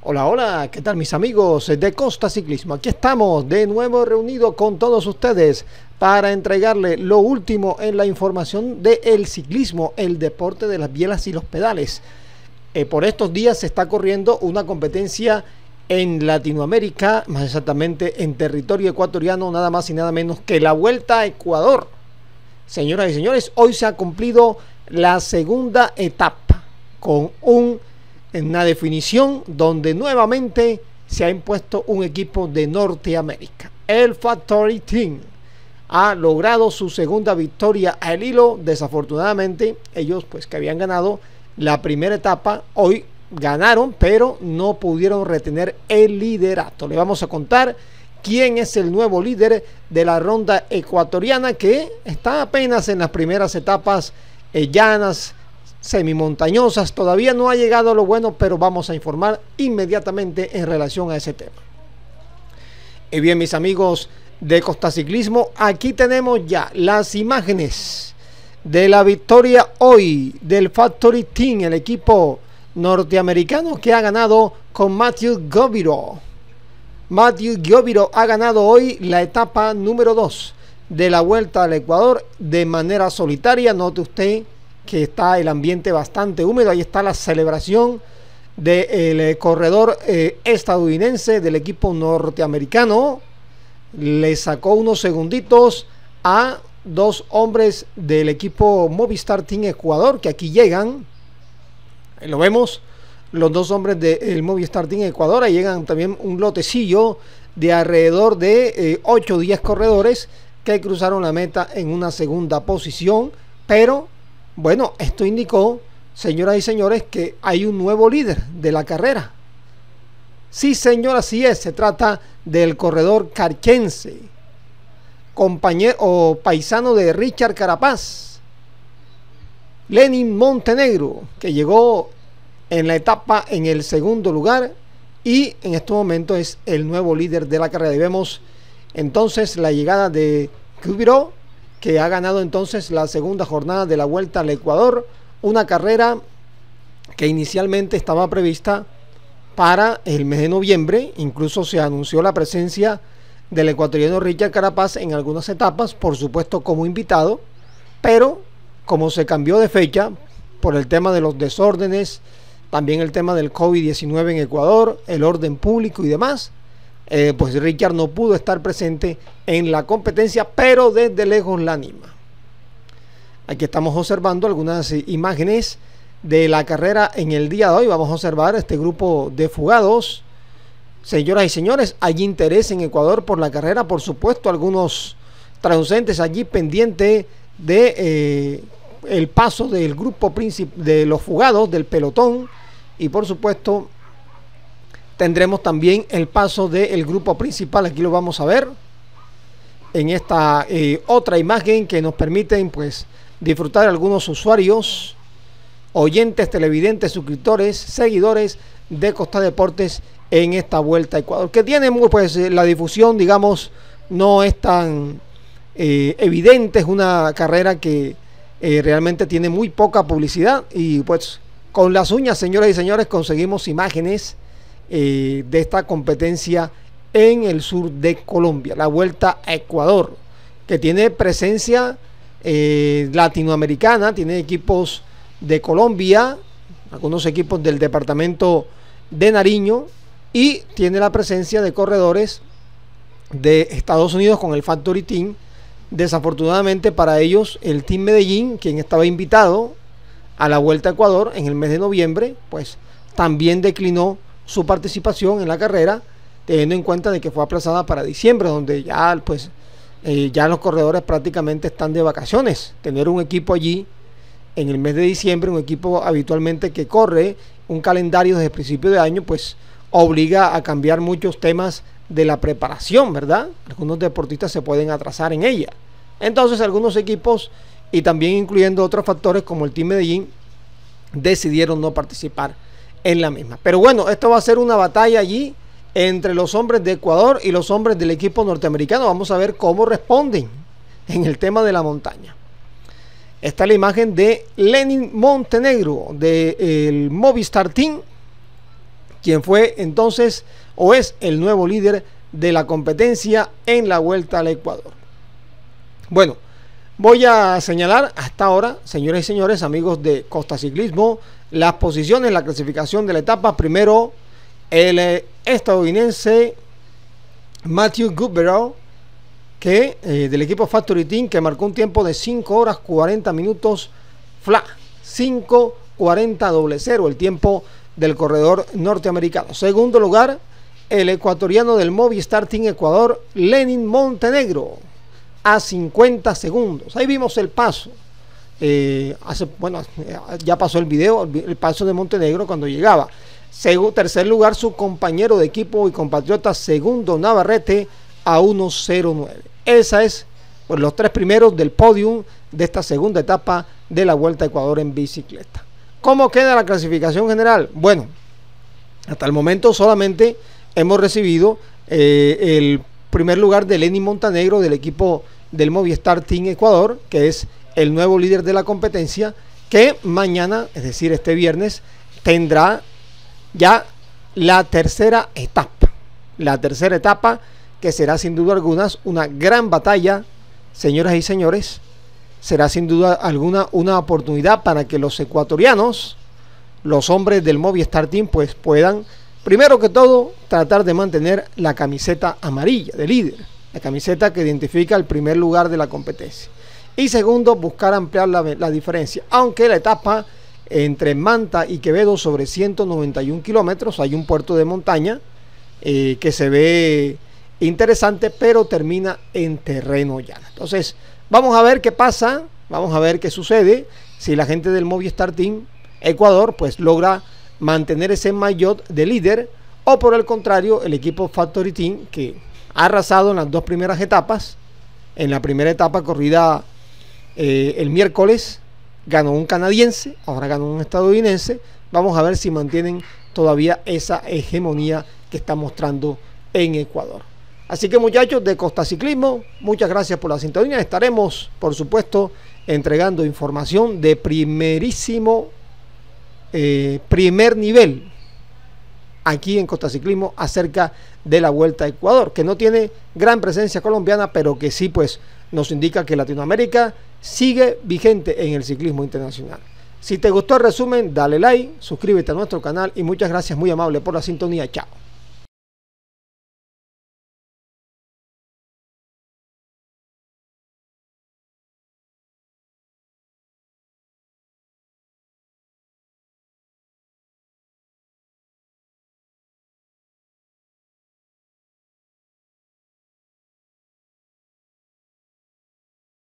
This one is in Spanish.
Hola, hola, ¿qué tal mis amigos de Costa Ciclismo? Aquí estamos de nuevo reunidos con todos ustedes para entregarle lo último en la información del ciclismo, el deporte de las bielas y los pedales. Por estos días se está corriendo una competencia en Latinoamérica, más exactamente en territorio ecuatoriano, nada más y nada menos que la Vuelta a Ecuador. Señoras y señores, hoy se ha cumplido la segunda etapa con una definición donde nuevamente se ha impuesto un equipo de Norteamérica. El Factory Team ha logrado su segunda victoria al hilo. Desafortunadamente, ellos pues que habían ganado la primera etapa, hoy ganaron, pero no pudieron retener el liderato. Le vamos a contar quién es el nuevo líder de la ronda ecuatoriana, que está apenas en las primeras etapas llanas, semimontañosas. Todavía no ha llegado a lo bueno, pero vamos a informar inmediatamente en relación a ese tema. Y bien, mis amigos de Costa Ciclismo, aquí tenemos ya las imágenes de la victoria hoy del Factory Team, el equipo norteamericano que ha ganado con Matthew Goviro. Matthew Goviro ha ganado hoy la etapa número 2 de la Vuelta al Ecuador de manera solitaria. Note usted que está el ambiente bastante húmedo. Ahí está la celebración del corredor estadounidense del equipo norteamericano. Le sacó unos segunditos a dos hombres del equipo Movistar Team Ecuador, que aquí llegan. Ahí lo vemos, los dos hombres del Movistar Team Ecuador. Ahí llegan también un lotecillo de alrededor de 8 o 10 corredores que cruzaron la meta en una segunda posición. Pero bueno, esto indicó, señoras y señores, que hay un nuevo líder de la carrera. Sí, señor, así es. Se trata del corredor carchense, compañero o paisano de Richard Carapaz, Lenin Montenegro, que llegó en la etapa en el segundo lugar y en este momento es el nuevo líder de la carrera. Y vemos entonces la llegada de Goviro, que ha ganado entonces la segunda jornada de la Vuelta al Ecuador, una carrera que inicialmente estaba prevista para el mes de noviembre. Incluso se anunció la presencia del ecuatoriano Richard Carapaz en algunas etapas, por supuesto como invitado, pero como se cambió de fecha por el tema de los desórdenes, también el tema del COVID-19 en Ecuador, el orden público y demás, pues Richard no pudo estar presente en la competencia, pero desde lejos la anima. Aquí estamos observando algunas imágenes de la carrera en el día de hoy. Vamos a observar este grupo de fugados. Señoras y señores, hay interés en Ecuador por la carrera, por supuesto, algunos transeúntes allí pendiente de el paso del grupo de los fugados, del pelotón, y por supuesto tendremos también el paso del grupo principal. Aquí lo vamos a ver en esta otra imagen que nos permiten pues disfrutar de algunos usuarios, oyentes, televidentes, suscriptores, seguidores de Costa Deportes en esta Vuelta a Ecuador, que tiene pues la difusión, digamos, no es tan evidente. Es una carrera que realmente tiene muy poca publicidad y pues con las uñas, señoras y señores, conseguimos imágenes de esta competencia en el sur de Colombia, la Vuelta a Ecuador, que tiene presencia latinoamericana, tiene equipos de Colombia, algunos equipos del departamento de Nariño, y tiene la presencia de corredores de Estados Unidos con el Factory Team. Desafortunadamente para ellos, el Team Medellín, quien estaba invitado a la Vuelta a Ecuador en el mes de noviembre, pues también declinó su participación en la carrera, teniendo en cuenta de que fue aplazada para diciembre, donde ya pues ya los corredores prácticamente están de vacaciones. Tener un equipo allí en el mes de diciembre, un equipo habitualmente que corre un calendario desde el principio de año, pues obliga a cambiar muchos temas de la preparación, ¿verdad? Algunos deportistas se pueden atrasar en ella. Entonces algunos equipos, y también incluyendo otros factores como el Team Medellín, decidieron no participar en la misma. Pero bueno, esto va a ser una batalla allí entre los hombres de Ecuador y los hombres del equipo norteamericano. Vamos a ver cómo responden en el tema de la montaña. Esta es la imagen de Lenin Montenegro del Movistar Team, quien fue entonces o es el nuevo líder de la competencia en la Vuelta al Ecuador. Bueno, voy a señalar hasta ahora, señores y señores, amigos de Costa Ciclismo, las posiciones, la clasificación de la etapa. Primero, el estadounidense Matthew Goodbarrow, que del equipo Factory Team, que marcó un tiempo de 5 horas 40 minutos flat, 5:40:0, el tiempo del corredor norteamericano. Segundo lugar, el ecuatoriano del Movistar Team Ecuador, Lenin Montenegro, a 50 segundos. Ahí vimos el paso. Ya pasó el video, el paso de Montenegro cuando llegaba. Tercer lugar, su compañero de equipo y compatriota Segundo Navarrete, a 1:09. Esa es, pues, los tres primeros del podium de esta segunda etapa de la Vuelta a Ecuador en bicicleta. ¿Cómo queda la clasificación general? Bueno, hasta el momento solamente hemos recibido el primer lugar de Lenin Montenegro del equipo del Movistar Team Ecuador, que es el nuevo líder de la competencia, que mañana, es decir, este viernes, tendrá ya la tercera etapa. La tercera etapa, que será sin duda alguna una gran batalla, señoras y señores. Será sin duda alguna una oportunidad para que los ecuatorianos, los hombres del Movistar Team, pues puedan, primero que todo, tratar de mantener la camiseta amarilla de líder, la camiseta que identifica el primer lugar de la competencia. Y segundo, buscar ampliar la diferencia, aunque la etapa entre Manta y Quevedo sobre 191 kilómetros, hay un puerto de montaña que se ve interesante, pero termina en terreno llano. Entonces, vamos a ver qué pasa, vamos a ver qué sucede si la gente del Movistar Team Ecuador pues logra mantener ese maillot de líder, o por el contrario, el equipo Factory Team, que ha arrasado en las dos primeras etapas. En la primera etapa corrida el miércoles ganó un canadiense, ahora ganó un estadounidense. Vamos a ver si mantienen todavía esa hegemonía que está mostrando en Ecuador. Así que, muchachos de Costa Ciclismo, muchas gracias por la sintonía. Estaremos, por supuesto, entregando información de primerísimo primer nivel aquí en Costa Ciclismo acerca de la Vuelta a Ecuador, que no tiene gran presencia colombiana, pero que sí pues nos indica que Latinoamérica sigue vigente en el ciclismo internacional. Si te gustó el resumen, dale like, suscríbete a nuestro canal y muchas gracias, muy amable, por la sintonía. Chao.